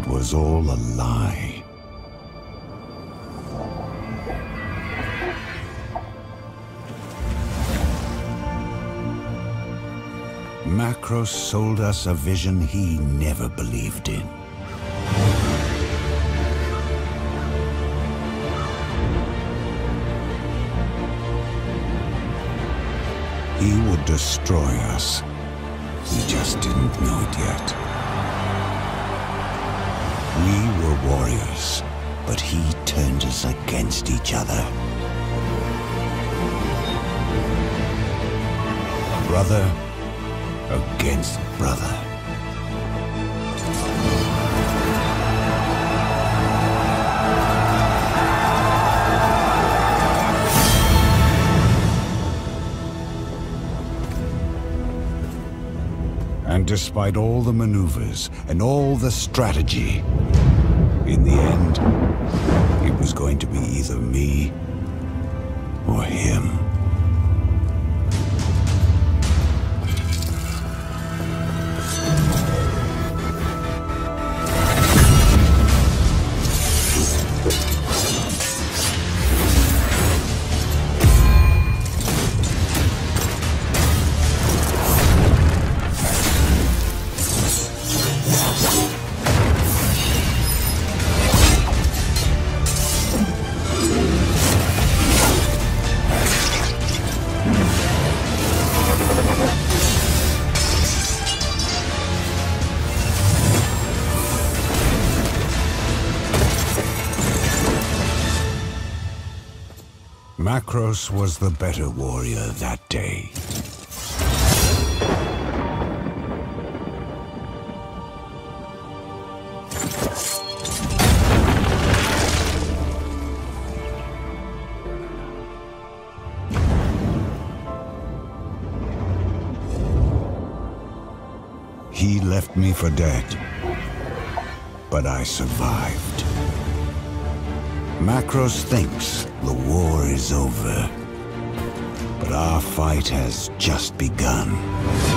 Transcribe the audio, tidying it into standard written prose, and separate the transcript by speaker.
Speaker 1: It was all a lie. Macros sold us a vision he never believed in. He would destroy us. We just didn't know it yet. We were warriors, but he turned us against each other. Brother against brother. And despite all the maneuvers and all the strategy, in the end, it was going to be either me or him. Macros was the better warrior that day. He left me for dead, but I survived. Macros thinks the war is over, but our fight has just begun.